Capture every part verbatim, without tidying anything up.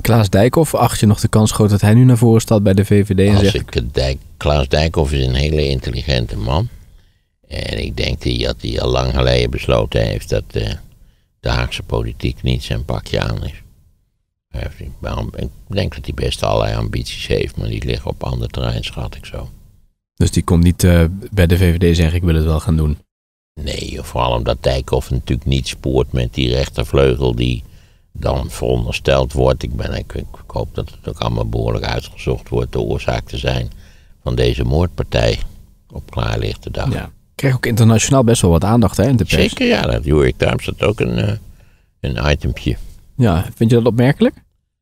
Klaas Dijkhoff, acht je nog de kans groot dat hij nu naar voren staat bij de V V D en Als zegt... ik Dijk, Klaas Dijkhoff is een hele intelligente man. En ik denk dat hij al lang geleden besloten heeft dat uh, de Haagse politiek niet zijn pakje aan is. Ik denk dat hij best allerlei ambities heeft, maar die liggen op ander terrein, schat ik zo. Dus die komt niet uh, bij de V V D zeggen, ik wil het wel gaan doen? Nee, vooral omdat Dijkhoff natuurlijk niet spoort met die rechtervleugel die dan verondersteld wordt. Ik, ben, ik, ik hoop dat het ook allemaal behoorlijk uitgezocht wordt de oorzaak te zijn van deze moordpartij op klaarlichte dag. Ja. Kreeg ook internationaal best wel wat aandacht, hè, in de pers. Zeker, ja, dat New York Times had ook een, uh, een itempje. Ja, vind je dat opmerkelijk?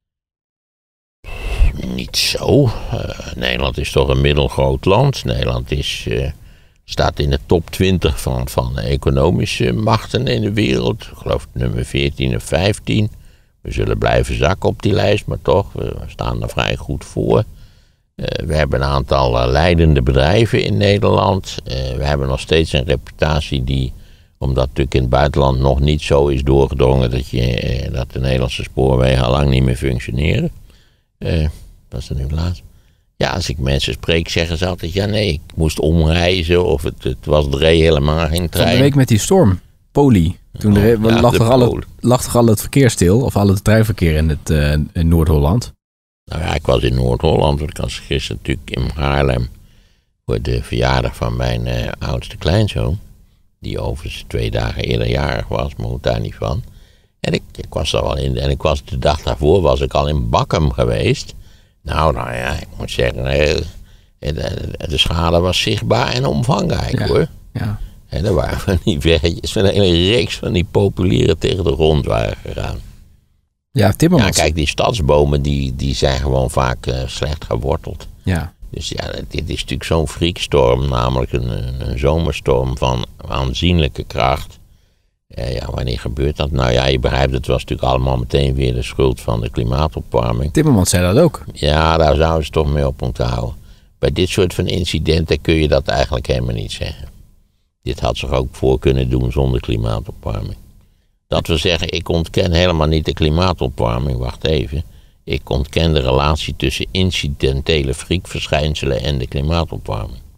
Niet zo. Uh, Nederland is toch een middelgroot land. Nederland is, uh, staat in de top twintig van, van economische machten in de wereld. Ik geloof nummer veertien of vijftien. We zullen blijven zakken op die lijst, maar toch, we staan er vrij goed voor. Uh, we hebben een aantal uh, leidende bedrijven in Nederland. Uh, we hebben nog steeds een reputatie die, omdat natuurlijk in het buitenland nog niet zo is doorgedrongen dat, je, uh, dat de Nederlandse spoorwegen al lang niet meer functioneren. Uh, dat is er nu laatst. Ja, als ik mensen spreek, zeggen ze altijd, ja nee, ik moest omreizen of het, het was dreef helemaal geen trein. Van de week met die storm, Poli. Toen oh, er, ja, lag, toch al Poli. het, lag toch al het verkeer stil, of al het treinverkeer in, het, uh, in Noord-Holland? Nou ja, ik was in Noord-Holland, want ik was gisteren natuurlijk in Haarlem voor de verjaardag van mijn uh, oudste kleinzoon. Die overigens twee dagen eerder jarig was, maar goed daar niet van. En ik, ik was daar wel in, en ik was de dag daarvoor was ik al in Bakkum geweest. Nou, nou ja, ik moet zeggen, de, de, de schade was zichtbaar en omvangrijk, ja, hoor. Ja. En er waren van die weggetjes, van een hele reeks van die populieren tegen de grond waren gegaan. Ja, Timmermans. Ja, kijk, die stadsbomen die, die zijn gewoon vaak uh, slecht geworteld. Ja. Dus ja, dit is natuurlijk zo'n freakstorm, namelijk een, een zomerstorm van aanzienlijke kracht. Uh, ja, wanneer gebeurt dat? Nou ja, je begrijpt, het was natuurlijk allemaal meteen weer de schuld van de klimaatopwarming. Timmermans zei dat ook. Ja, daar zouden ze toch mee op moeten houden. Bij dit soort van incidenten kun je dat eigenlijk helemaal niet zeggen. Dit had zich ook voor kunnen doen zonder klimaatopwarming. Dat wil zeggen, ik ontken helemaal niet de klimaatopwarming, wacht even. Ik ontken de relatie tussen incidentele freakverschijnselen en de klimaatopwarming.